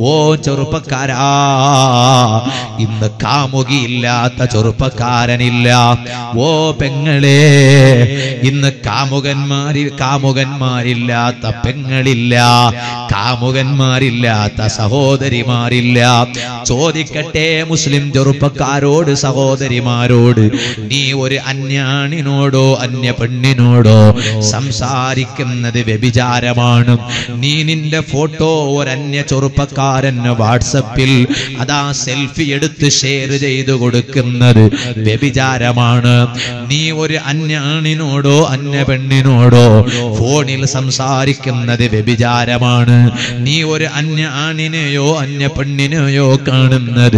ഓ ചെറുപ്പക്കാരാ, ഇന്ന് കാമുകിയില്ലാത്ത ചെറുപ്പക്കാരനില്ല. ഓ പെങ്ങളെ, ഇന്ന് കാമുകന്മാരില്ലാത്ത പെങ്ങളില്ല, കാമുകന്മാരില്ലാത്ത സഹോദരിമാരില്ല. ചോദിക്കട്ടെ മുസ്ലിം ചെറുപ്പക്കാരോട്, സഹോദരിമാരോട്, നീ ഒരു അന്യാണിനോടോ അന്യ പെണ്ണിനോടോ സംസാരിക്കുന്നത് വ്യഭിചാരമാണ്. നീ നിന്റെ ഫോട്ടോ ഒരന്യ ചെറുപ്പക്കാരന് വാട്സപ്പിൽ അതാ സെൽഫി എടുത്ത് ഷെയർ ചെയ്തു കൊടുക്കുന്നത് വ്യഭിചാരമാണ്. നീ ഒരു അന്യാണിനോടോ അന്യ പെണ്ണിനോടോ ഫോണിൽ സംസാരിക്കുന്നത് വ്യഭിചാരമാണ്. നീ ഒരു അന്യ ആണിനെയോ അന്യ പെണ്ണിനെയോ കാണുന്നത്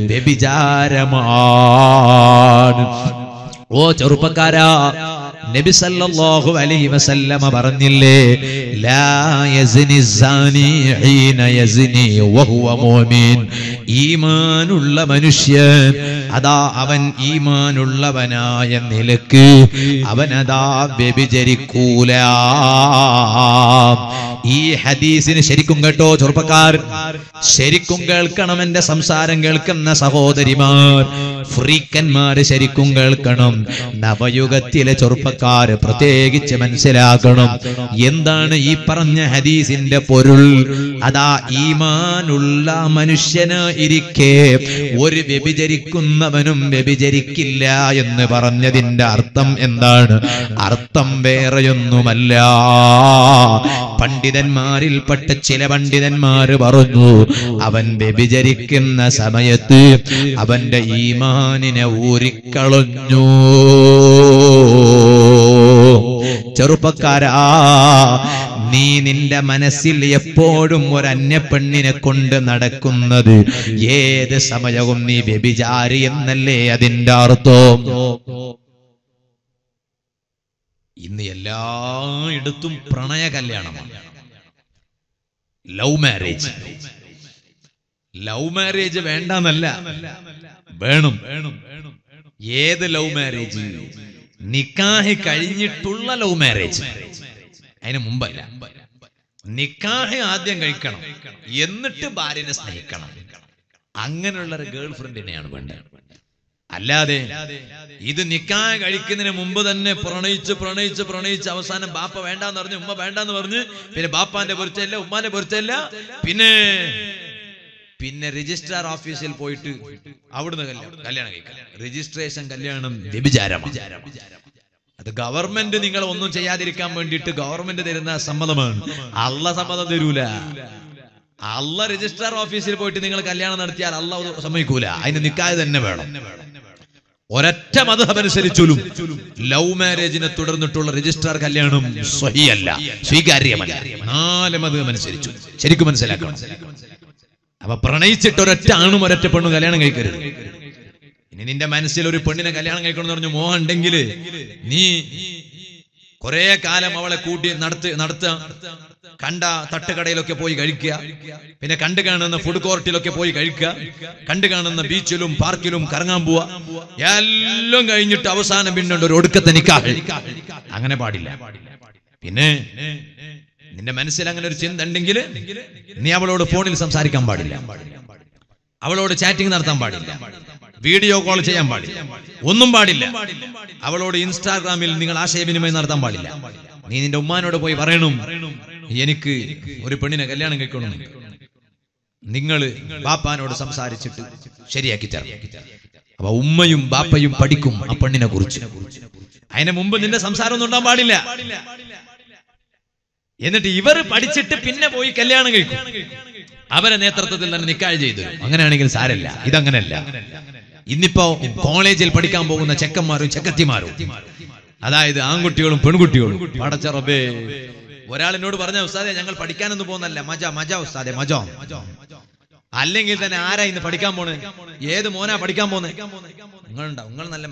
വ്യഭിചാരമാണ്. ഓ ചെറുപ്പക്കാരാ, നബി സല്ലല്ലാഹു അലൈഹി വസല്ലമ പറഞ്ഞില്ലേ, ലാ യസ്നി സാനി ഹീന യസ്നി വഹുവ മുഅ്മിൻ. ഈമാനുള്ള മനുഷ്യൻ അതാ അവൻ ഈമാനുള്ളവനായ നിലക്ക് അവനതാ വ്യഭിചരിക്കൂല. ഈ ഹദീസിന് ശരിക്കും കേട്ടോ ചെറുപ്പക്കാർ, ശരിക്കും കേൾക്കണം. എന്റെ സംസാരം കേൾക്കുന്ന സഹോദരിമാർ, ഫ്രീക്കന്മാര് ശരിക്കും കേൾക്കണം. നവയുഗത്തിലെ ചെറുപ്പക്കാര് പ്രത്യേകിച്ച് മനസ്സിലാക്കണം എന്താണ് ഈ പറഞ്ഞ ഹദീസിന്റെ പൊരുൾ. അതാ ഈമാനുള്ള മനുഷ്യന് ഇരിക്കെ ഒരു വ്യഭിചരിക്കുന്നവനും വ്യഭിചരിക്കില്ല എന്ന് പറഞ്ഞതിന്റെ അർത്ഥം എന്താണ്? അർത്ഥം വേറെയൊന്നുമല്ല. പണ്ഡിതന്മാരിൽപ്പെട്ട ചില പണ്ഡിതന്മാര് പറഞ്ഞു, അവൻ വ്യഭിചരിക്കുന്ന സമയത്ത് അവന്റെ ഈമാനിനെ ഊരിക്കളഞ്ഞു. ചെറുപ്പക്കാരാ, നീ നിന്റെ മനസ്സിൽ എപ്പോഴും ഒരു അന്യ പെണ്ണിനെ കൊണ്ട് നടക്കുന്നത് ഏത് സമയവും നീ വ്യഭിചാരി എന്നല്ലേ അതിന്റെ അർത്ഥം. ഇന്ന് എല്ലായിടത്തും പ്രണയ കല്യാണമാണ്, ലവ് മാരേജ്. ലവ് മാരേജ് വേണ്ടെന്നല്ല, വേണം. ഏത് ലവ് മാരേജ്? നിക്കാഹ് കഴിഞ്ഞിട്ടുള്ള ലവ് മാരേജ്, അതിന് മുമ്പല്ല. നിക്കാഹ് ആദ്യം കഴിക്കണം, എന്നിട്ട് ഭാര്യനെ സ്നേഹിക്കണം. അങ്ങനെയുള്ള ഒരു ഗേൾ ഫ്രണ്ടിനെയാണ് വേണ്ടത്. അല്ലാതെ ഇത് നിക്കാഹ് കഴിക്കുന്നതിന് മുമ്പ് തന്നെ പ്രണയിച്ച് അവസാനം ബാപ്പ വേണ്ടാന്ന് പറഞ്ഞു, ഉമ്മ വേണ്ടാന്ന് പറഞ്ഞ്, പിന്നെ ബാപ്പാന്റെ പൊരുത്തല്ല, ഉമ്മാന്റെ പൊരുത്തല്ല, പിന്നെ രജിസ്ട്രാർ ഓഫീസിൽ പോയിട്ട് അവിടുന്ന് കല്യാണം കഴിക്കണം. രജിസ്ട്രേഷൻ കല്യാണം വ്യഭിചാരമാണ്. അത് ഗവൺമെന്റ് നിങ്ങളെ ഒന്നും ചെയ്യാതിരിക്കാൻ വേണ്ടിയിട്ട് ഗവൺമെന്റ് തരുന്ന സമ്മതമാണ്. അള്ളാഹ് സമ്മതം തരൂല. അള്ളാഹ് രജിസ്ട്രാർ ഓഫീസിൽ പോയിട്ട് നിങ്ങൾ കല്യാണം നടത്തിയാൽ അള്ളാഹ് സമ്മതിക്കൂല. അതിന് നിക്കാഹ് തന്നെ വേണം. ഒരൊറ്റ മദ്ഹബ് അനുസരിച്ചും ലവ് മാരേജിനെ തുടർന്നിട്ടുള്ള രജിസ്ട്രാർ കല്യാണം സ്വഹിയല്ല, സ്വീകാര്യമല്ല. 4 മദ്ഹബ് അനുസരിച്ചു ശരിക്കും മനസ്സിലാക്കണം. അപ്പൊ പ്രണയിച്ചിട്ട് ഒരൊറ്റ ആണും ഒരൊറ്റ പെണ്ണും കല്യാണം കഴിക്കരുത്. ഇനി നിന്റെ മനസ്സിൽ ഒരു പെണ്ണിനെ കല്യാണം കഴിക്കണം എന്ന് പറഞ്ഞു മോഹം ഉണ്ടെങ്കിൽ നീ കുറെ കാലം അവളെ കൂട്ടി നടത്തുക, കണ്ട തട്ടുകടയിലൊക്കെ പോയി കഴിക്കുക, പിന്നെ കണ്ടു കാണുന്ന ഫുഡ് കോർട്ടിലൊക്കെ പോയി കഴിക്കുക, കണ്ടു കാണുന്ന ബീച്ചിലും പാർക്കിലും കറങ്ങാൻ പോവുക, എല്ലാം കഴിഞ്ഞിട്ട് അവസാനം പിന്നെ ഒരു ഒടുക്കത്തെ നിക്കാഹ്. അങ്ങനെ പാടില്ല. പിന്നെ നിന്റെ മനസ്സിൽ അങ്ങനെ ഒരു ചിന്ത ഉണ്ടെങ്കിൽ നീ അവളോട് ഫോണിൽ സംസാരിക്കാൻ പാടില്ല, അവളോട് ചാറ്റിംഗ് നടത്താൻ പാടില്ല, വീഡിയോ കോൾ ചെയ്യാൻ പാടില്ല, ഒന്നും പാടില്ല. അവളോട് ഇൻസ്റ്റാഗ്രാമിൽ നിങ്ങൾ ആശയവിനിമയം നടത്താൻ പാടില്ല. നീ നിന്റെ ഉമ്മാനോട് പോയി പറയണം, എനിക്ക് ഒരു പെണ്ണിനെ കല്യാണം കഴിക്കണം. നിങ്ങൾ ബാപ്പാനോട് സംസാരിച്ചിട്ട് ശരിയാക്കി തരണം. അപ്പൊ ഉമ്മയും ബാപ്പയും പഠിക്കും ആ പെണ്ണിനെ കുറിച്ച്. അതിന് മുമ്പ് നിന്റെ സംസാരം ഒന്നും ഉണ്ടാൻ പാടില്ല. എന്നിട്ട് ഇവർ പഠിച്ചിട്ട് പിന്നെ പോയി കല്യാണം കഴിക്കും. അവരെ നേതൃത്വത്തിൽ തന്നെ നിക്കാഹ് ചെയ്തു. അങ്ങനെയാണെങ്കിൽ സാരല്ല. ഇതങ്ങനെയല്ല. ഇന്നിപ്പോ കോളേജിൽ പഠിക്കാൻ പോകുന്ന ചെക്കന്മാരും ചെക്കത്തിമാരും, അതായത് ആൺകുട്ടികളും പെൺകുട്ടികളും, പടച്ച റബ്ബേ, ഒരാളിനോട് പറഞ്ഞ ഉസ്താദെ ഞങ്ങൾ പഠിക്കാനൊന്നും പോകുന്നല്ല, മജ ഉസ്താദെ മജ. അല്ലെങ്കിൽ തന്നെ ആരാ ഇന്ന് പഠിക്കാൻ പോണേ? ഏത് മോനാ പഠിക്കാൻ പോന്നെ? നിങ്ങളുണ്ടാവും, നിങ്ങൾ നല്ല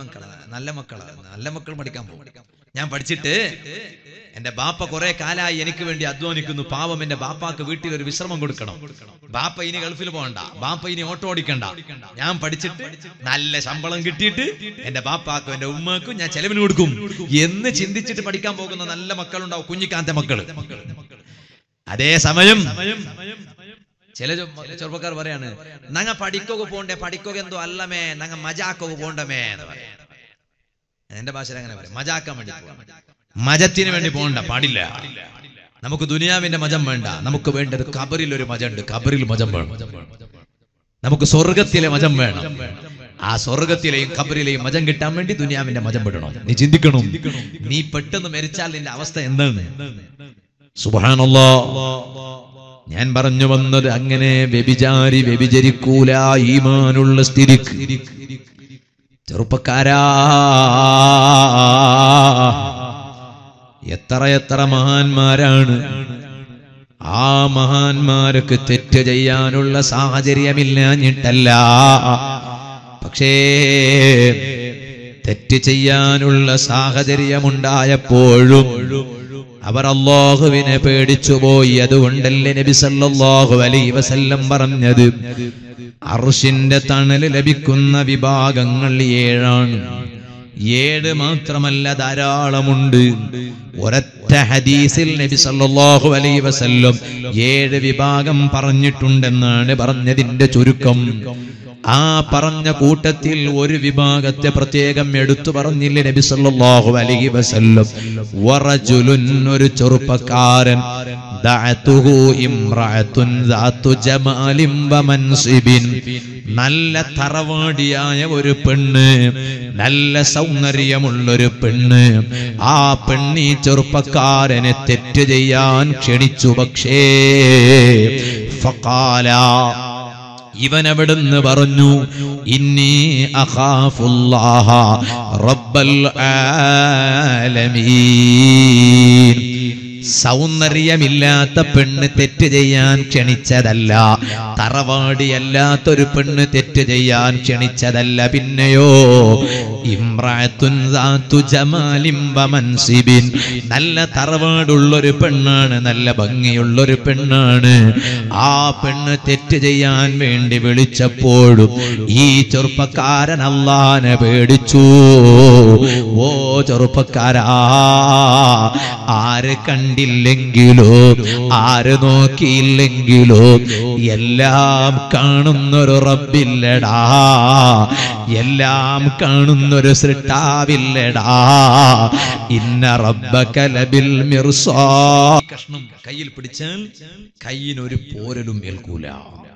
മക്കൾ പഠിക്കാൻ പോകും. ഞാൻ പഠിച്ചിട്ട് എന്റെ ബാപ്പ കുറെ കാലായി എനിക്ക് വേണ്ടി അധ്വാനിക്കുന്നു, പാവം എന്റെ ബാപ്പാക്ക് വീട്ടിൽ ഒരു വിശ്രമം കൊടുക്കണം, ബാപ്പ ഇനി ഗൾഫിൽ പോകണ്ട, ബാപ്പ ഇനി ഓട്ടോ ഓടിക്കണ്ട, ഞാൻ പഠിച്ചിട്ട് നല്ല ശമ്പളം കിട്ടിയിട്ട് എന്റെ ബാപ്പാക്കും എന്റെ ഉമ്മക്കും ഞാൻ ചെലവിന് കൊടുക്കും എന്ന് ചിന്തിച്ചിട്ട് പഠിക്കാൻ പോകുന്ന നല്ല മക്കളുണ്ടാവും, കുഞ്ഞിക്കാന്ത മക്കള്. അതേ സമയം ചില ചെറുപ്പക്കാർ പറയാണ് നങ്ങ പഠിക്കൊക്കെ പോണ്ടേ, പഠിക്കൊക്കെ എന്തോ അല്ലമേ, നങ്ങ മജാക്കൊക്കെ പോണ്ടമേ എന്ന് പറയാം. എന്റെ ഭാഷയിൽ അങ്ങനെ പറയാം, മജാക്കാൻ വേണ്ടി പോകണം. മജത്തിന് വേണ്ടി പോകണ്ട, പാടില്ല. നമുക്ക് ദുനിയാവിന്റെ മജം വേണ്ട, നമുക്ക് വേണ്ടത് ഖബറിൽ ഒരു മജം ഉണ്ട്, ഖബറിൽ മജം വേണം. നമുക്ക് സ്വർഗത്തിലെ മജം വേണം. ആ സ്വർഗത്തിലെയും ഖബറിലെയും മജം കിട്ടാൻ വേണ്ടി ദുനിയാവിന്റെ മജം വിടണം. നീ ചിന്തിക്കണം, നീ പെട്ടെന്ന് മരിച്ചാൽ നിന്റെ അവസ്ഥ എന്താണ്? സുബ്ഹാനല്ലാഹ്. ഞാൻ പറഞ്ഞു വന്നത് അങ്ങനെ വ്യഭിചാരി വ്യഭിചരിക്കൂല ഈമാനുള്ള സ്ഥിതിക്ക്. ചെറുപ്പക്കാരാ, എത്ര മഹാന്മാരാണ്. ആ മഹാന്മാർക്ക് തെറ്റ് ചെയ്യാനുള്ള സാഹചര്യമില്ലാഞ്ഞിട്ടല്ല, പക്ഷേ തെറ്റ് ചെയ്യാനുള്ള സാഹചര്യമുണ്ടായപ്പോഴും അവർ അല്ലാഹുവിനെ പേടിച്ചുപോയി. അതുകൊണ്ടല്ലേ നബി സല്ലല്ലാഹു അലൈഹി വസല്ലം പറഞ്ഞത്, അർശിന്റെ തണല് ലഭിക്കുന്ന വിഭാഗങ്ങൾ 7 7 മാത്രമല്ല, ധാരാളമുണ്ട്. ഒരൊറ്റ ഹദീസിൽ നബി സല്ലല്ലാഹു അലൈഹി വസല്ലം 7 വിഭാഗം പറഞ്ഞിട്ടുണ്ടെന്നാണ് പറഞ്ഞതിന്റെ ചുരുക്കം. ആ പറഞ്ഞ കൂട്ടത്തിൽ ഒരു വിഭാഗത്തെ പ്രത്യേകം എടുത്തു പറഞ്ഞില്ലേ നബി സല്ലല്ലാഹു അലൈഹി വസല്ലം? വറജുലുൻ, ഒരു ചെറുപ്പക്കാരൻ, ദഅതുഹു ഇംറഅത്തുൻ ദാതു ജമാലിൻ വമൻസിബിൻ, നല്ല തറവാടിയായ ഒരു പെണ്ണ്, നല്ല സൗന്ദര്യമുള്ളൊരു പെണ്ണ്. ആ പെണ്ണി ചെറുപ്പക്കാരനെ തെറ്റ് ചെയ്യാൻ ക്ഷണിച്ചു. പക്ഷേ ഫഖാല, ഇവൻ അവിടുന്ന് പറഞ്ഞു, ഇന്നി അഖാഫുല്ലാഹ റബ്ബൽ ആലമീൻ. സൗന്ദര്യമില്ലാത്ത പെണ്ണ് തെറ്റ് ചെയ്യാൻ ക്ഷണിച്ചതല്ല, തറവാടിയല്ലാത്തൊരു പെണ്ണ് തെറ്റ് ചെയ്യാൻ ക്ഷണിച്ചതല്ല. പിന്നെയോ ഇംറഅത്തുൻ ദാതു ജമാലിൻ വമൻസിബിൻ, നല്ല തറവാടുള്ളൊരു പെണ്ണാണ്, നല്ല ഭംഗിയുള്ളൊരു പെണ്ണാണ്. ആ പെണ്ണ് തെറ്റ് ചെയ്യാൻ വേണ്ടി വിളിച്ചപ്പോഴും ഈ ചെറുപ്പക്കാരൻ അല്ലാഹനെ പേടിച്ചു. ഓ ചെറുപ്പക്കാരാ, ആര് കണ്ടില്ലെങ്കിലോ ആര് നോക്കിയില്ലെങ്കിലോ എല്ലാം കാണുന്നൊരു റബ്ബില്ലടാ, എല്ലാം കാണുന്നൊരു സൃഷ്ടാവില്ലടാ. ഇന്ന റബ്ബക ലബിൽ മിർസാദ്. കഷ്ണം കയ്യിൽ പിടിച്ചാൽ കയ്യിനൊരു പോരലും ഏൽക്കൂല.